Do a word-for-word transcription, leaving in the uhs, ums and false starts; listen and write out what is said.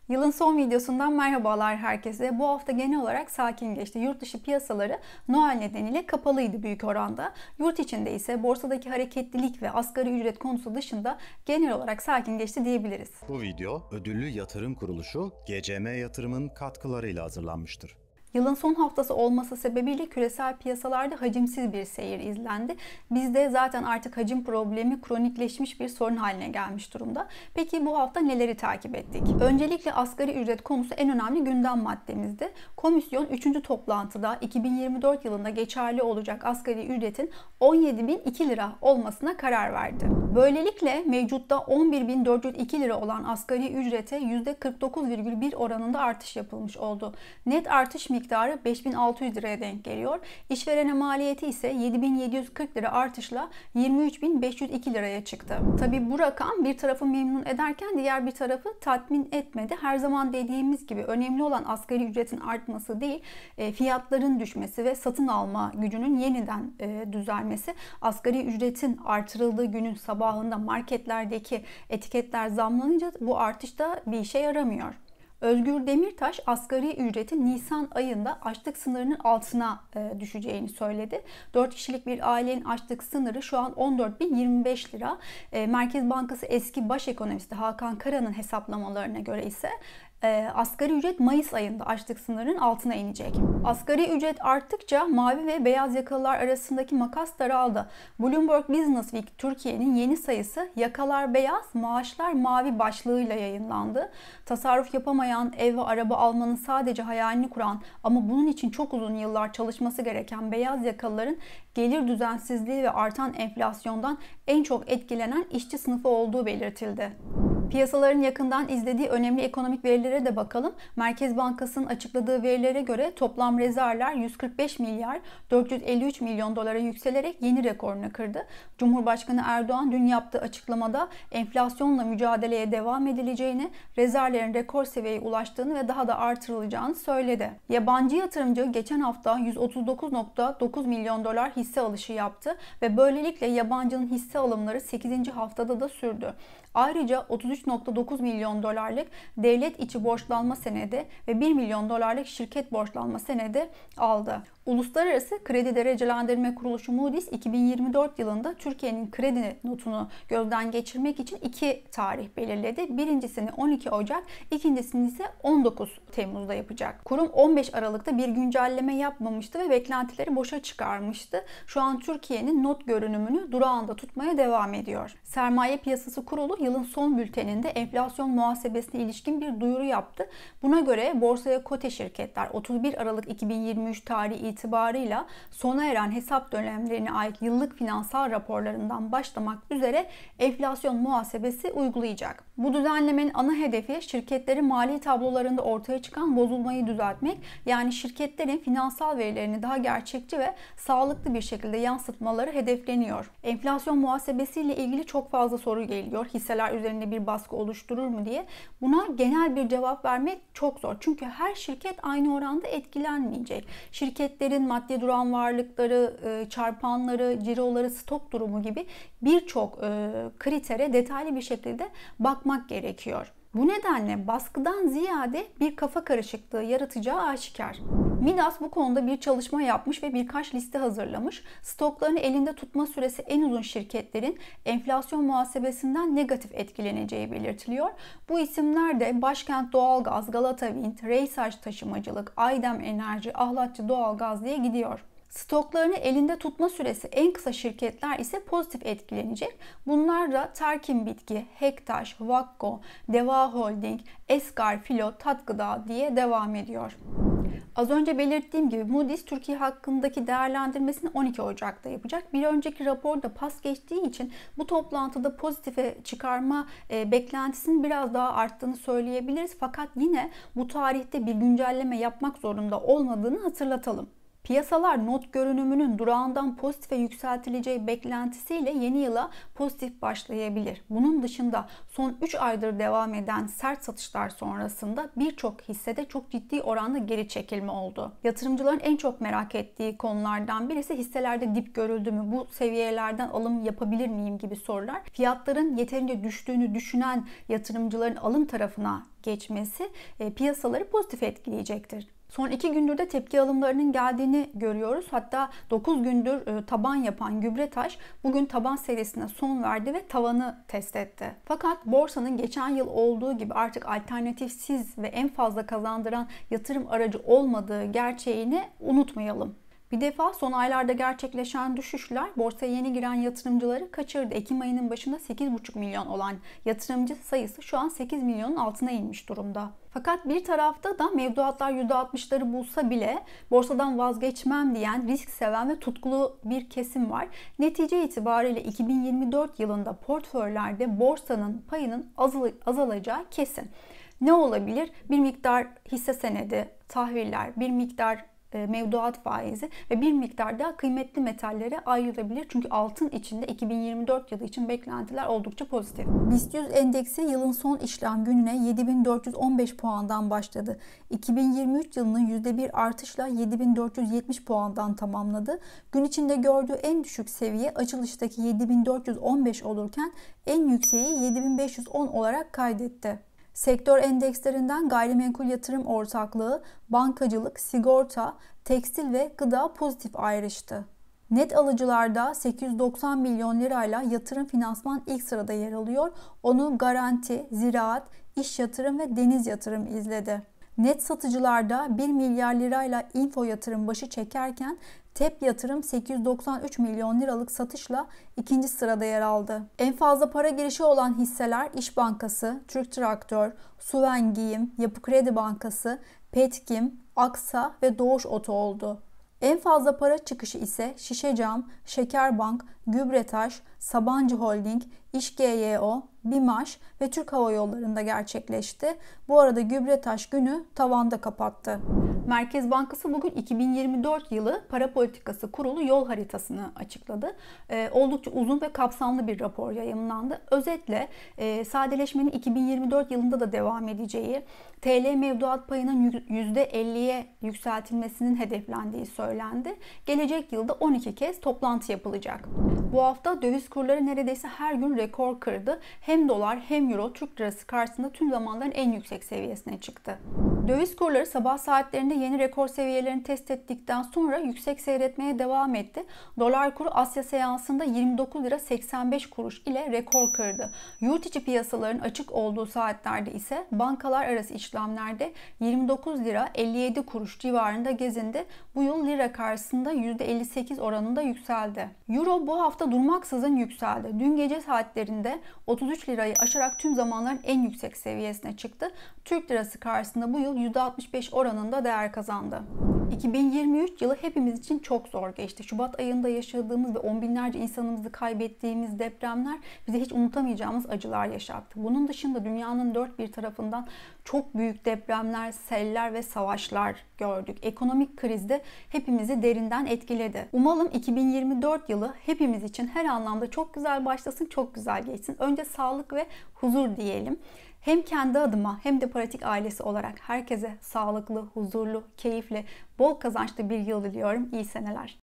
Yılın son videosundan merhabalar herkese. Bu hafta genel olarak sakin geçti. Yurt dışı piyasaları Noel nedeniyle kapalıydı büyük oranda. Yurt içinde ise borsadaki hareketlilik ve asgari ücret konusu dışında genel olarak sakin geçti diyebiliriz. Bu video ödüllü yatırım kuruluşu G C M Yatırım'ın katkılarıyla hazırlanmıştır. Yılın son haftası olması sebebiyle küresel piyasalarda hacimsiz bir seyir izlendi. Bizde zaten artık hacim problemi kronikleşmiş bir sorun haline gelmiş durumda. Peki bu hafta neleri takip ettik? Öncelikle asgari ücret konusu en önemli gündem maddemizdi. Komisyon üçüncü toplantıda iki bin yirmi dört yılında geçerli olacak asgari ücretin on yedi bin iki lira olmasına karar verdi. Böylelikle mevcutta on bir bin dört yüz iki lira olan asgari ücrete yüzde kırk dokuz virgül bir oranında artış yapılmış oldu. Net artış miktarı beş bin altı yüz liraya denk geliyor. İşverene maliyeti ise yedi bin yedi yüz kırk lira artışla yirmi üç bin beş yüz iki liraya çıktı. Tabi bu rakam bir tarafı memnun ederken diğer bir tarafı tatmin etmedi. Her zaman dediğimiz gibi önemli olan asgari ücretin artması değil, fiyatların düşmesi ve satın alma gücünün yeniden düzelmesi. Asgari ücretin artırıldığı günün sabahında marketlerdeki etiketler zamlanınca bu artış da bir işe yaramıyor. Özgür Demirtaş asgari ücreti Nisan ayında açlık sınırının altına e, düşeceğini söyledi. dört kişilik bir ailenin açlık sınırı şu an on dört bin yirmi beş lira. E, Merkez Bankası eski baş ekonomisti Hakan Kara'nın hesaplamalarına göre ise E, asgari ücret Mayıs ayında açlık sınırının altına inecek. Asgari ücret arttıkça mavi ve beyaz yakalılar arasındaki makas daraldı. Bloomberg Business Week Türkiye'nin yeni sayısı "Yakalar beyaz, maaşlar mavi" başlığıyla yayınlandı. Tasarruf yapamayan, ev ve araba almanın sadece hayalini kuran ama bunun için çok uzun yıllar çalışması gereken beyaz yakalıların gelir düzensizliği ve artan enflasyondan en çok etkilenen işçi sınıfı olduğu belirtildi. Piyasaların yakından izlediği önemli ekonomik verilere de bakalım. Merkez Bankası'nın açıkladığı verilere göre toplam rezervler yüz kırk beş milyar dört yüz elli üç milyon dolara yükselerek yeni rekorunu kırdı. Cumhurbaşkanı Erdoğan dün yaptığı açıklamada enflasyonla mücadeleye devam edileceğini, rezervlerin rekor seviyeye ulaştığını ve daha da artırılacağını söyledi. Yabancı yatırımcı geçen hafta yüz otuz dokuz virgül dokuz milyon dolar hisse alışı yaptı ve böylelikle yabancının hisse alımları sekizinci haftada da sürdü. Ayrıca otuz üç virgül dokuz milyon dolarlık devlet içi borçlanma senedi ve bir milyon dolarlık şirket borçlanma senedi aldı. Uluslararası Kredi Derecelendirme Kuruluşu Moody's iki bin yirmi dört yılında Türkiye'nin kredi notunu gözden geçirmek için iki tarih belirledi. Birincisini on iki Ocak, ikincisini ise on dokuz Temmuz'da yapacak. Kurum on beş Aralık'ta bir güncelleme yapmamıştı ve beklentileri boşa çıkarmıştı. Şu an Türkiye'nin not görünümünü durağında tutmaya devam ediyor. Sermaye Piyasası Kurulu yılın son bülteninde enflasyon muhasebesine ilişkin bir duyuru yaptı. Buna göre borsaya kote şirketler otuz bir Aralık iki bin yirmi üç tarihi itibarıyla sona eren hesap dönemlerine ait yıllık finansal raporlarından başlamak üzere enflasyon muhasebesi uygulayacak. Bu düzenlemenin ana hedefi şirketlerin mali tablolarında ortaya çıkan bozulmayı düzeltmek, yani şirketlerin finansal verilerini daha gerçekçi ve sağlıklı bir şekilde yansıtmaları hedefleniyor. Enflasyon muhasebesiyle ilgili çok fazla soru geliyor. Hisseler üzerinde bir baskı oluşturur mu diye. Buna genel bir cevap vermek çok zor. Çünkü her şirket aynı oranda etkilenmeyecek. Şirketlerin maddi duran varlıkları, çarpanları, ciroları, stok durumu gibi birçok kritere detaylı bir şekilde bakmak gerekiyor. Bu nedenle baskıdan ziyade bir kafa karışıklığı yaratacağı aşikar. Midas bu konuda bir çalışma yapmış ve birkaç liste hazırlamış. Stoklarını elinde tutma süresi en uzun şirketlerin enflasyon muhasebesinden negatif etkileneceği belirtiliyor. Bu isimler de Başkent Doğalgaz, Galata Wind, Reysaç Taşımacılık, Aydem Enerji, Ahlatçı Doğalgaz diye gidiyor. Stoklarını elinde tutma süresi en kısa şirketler ise pozitif etkilenecek. Bunlar da Terkim Bitki, Hektaş, Vakko, Deva Holding, Esgar, Filo, Tatgıda diye devam ediyor. Az önce belirttiğim gibi Moody's Türkiye hakkındaki değerlendirmesini on iki Ocak'ta yapacak. Bir önceki raporda pas geçtiği için bu toplantıda pozitife çıkarma e, beklentisinin biraz daha arttığını söyleyebiliriz. Fakat yine bu tarihte bir güncelleme yapmak zorunda olmadığını hatırlatalım. Piyasalar not görünümünün durağından pozitife yükseltileceği beklentisiyle yeni yıla pozitif başlayabilir. Bunun dışında son üç aydır devam eden sert satışlar sonrasında birçok hissede çok ciddi oranda geri çekilme oldu. Yatırımcıların en çok merak ettiği konulardan birisi hisselerde dip görüldü mü, bu seviyelerden alım yapabilir miyim gibi sorular. Fiyatların yeterince düştüğünü düşünen yatırımcıların alım tarafına geçmesi e, piyasaları pozitif etkileyecektir. Son iki gündür de tepki alımlarının geldiğini görüyoruz. Hatta dokuz gündür e, taban yapan Gübretaş bugün taban serisine son verdi ve tavanı test etti. Fakat borsanın geçen yıl olduğu gibi artık alternatifsiz ve en fazla kazandıran yatırım aracı olmadığı gerçeğini unutmayalım. Bir defa son aylarda gerçekleşen düşüşler borsaya yeni giren yatırımcıları kaçırdı. Ekim ayının başında sekiz buçuk milyon olan yatırımcı sayısı şu an sekiz milyonun altına inmiş durumda. Fakat bir tarafta da mevduatlar yüzde altmışları bulsa bile borsadan vazgeçmem diyen risk seven ve tutkulu bir kesim var. Netice itibariyle iki bin yirmi dört yılında portföylerde borsanın payının azalacağı kesin. Ne olabilir? Bir miktar hisse senedi, tahviller, bir miktar mevduat faizi ve bir miktar da kıymetli metallere ayrılabilir. Çünkü altın içinde iki bin yirmi dört yılı için beklentiler oldukça pozitif. BIST yüz endeksi yılın son işlem gününe yedi bin dört yüz on beş puandan başladı. iki bin yirmi üç yılının yüzde bir artışla yedi bin dört yüz yetmiş puandan tamamladı. Gün içinde gördüğü en düşük seviye açılıştaki yedi bin dört yüz on beş olurken en yükseği yedi bin beş yüz on olarak kaydetti. Sektör endekslerinden gayrimenkul yatırım ortaklığı, bankacılık, sigorta, tekstil ve gıda pozitif ayrıştı. Net alıcılarda sekiz yüz doksan milyon lirayla yatırım finansman ilk sırada yer alıyor. Onu garanti, ziraat, iş yatırım ve deniz yatırım izledi. Net satıcılarda bir milyar lirayla info yatırım başı çekerken Tep Yatırım sekiz yüz doksan üç milyon liralık satışla ikinci sırada yer aldı. En fazla para girişi olan hisseler İş Bankası, Türk Traktör, Suven Giyim, Yapı Kredi Bankası, Petkim, Aksa ve Doğuş Oto oldu. En fazla para çıkışı ise Şişecam, Şekerbank, Gübretaş, Sabancı Holding, İş G Y O, BİMAŞ ve Türk Hava Yolları'nda gerçekleşti. Bu arada Gübretaş günü tavanda kapattı. Merkez Bankası bugün iki bin yirmi dört yılı Para Politikası Kurulu yol haritasını açıkladı. Ee, oldukça uzun ve kapsamlı bir rapor yayımlandı. Özetle e, sadeleşmenin iki bin yirmi dört yılında da devam edeceği, T L mevduat payının yüzde elliye yükseltilmesinin hedeflendiği söylendi. Gelecek yılda on iki kez toplantı yapılacak. Bu hafta döviz kurları neredeyse her gün rekor kırdı. Hem dolar hem euro Türk lirası karşısında tüm zamanların en yüksek seviyesine çıktı. Döviz kurları sabah saatlerinde yeni rekor seviyelerini test ettikten sonra yüksek seyretmeye devam etti. Dolar kuru Asya seansında yirmi dokuz lira seksen beş kuruş ile rekor kırdı. Yurt içi piyasaların açık olduğu saatlerde ise bankalar arası işlemlerde yirmi dokuz lira elli yedi kuruş civarında gezindi. Bu yıl lira karşısında yüzde elli sekiz oranında yükseldi. Euro bu hafta durmaksızın yükseldi. Dün gece saatlerinde otuz üç lirayı aşarak tüm zamanların en yüksek seviyesine çıktı. Türk lirası karşısında bu yıl yüzde altmış beş oranında değer kazandı. iki bin yirmi üç yılı hepimiz için çok zor geçti. Şubat ayında yaşadığımız ve on binlerce insanımızı kaybettiğimiz depremler bize hiç unutamayacağımız acılar yaşattı. Bunun dışında dünyanın dört bir tarafından çok büyük depremler, seller ve savaşlar gördük. Ekonomik kriz de hepimizi derinden etkiledi. Umalım iki bin yirmi dört yılı hepimiz için her anlamda çok güzel başlasın, çok güzel geçsin. Önce sağlık ve huzur diyelim. Hem kendi adıma hem de Pratik ailesi olarak herkese sağlıklı, huzurlu, keyifli, bol kazançlı bir yıl diliyorum. İyi seneler.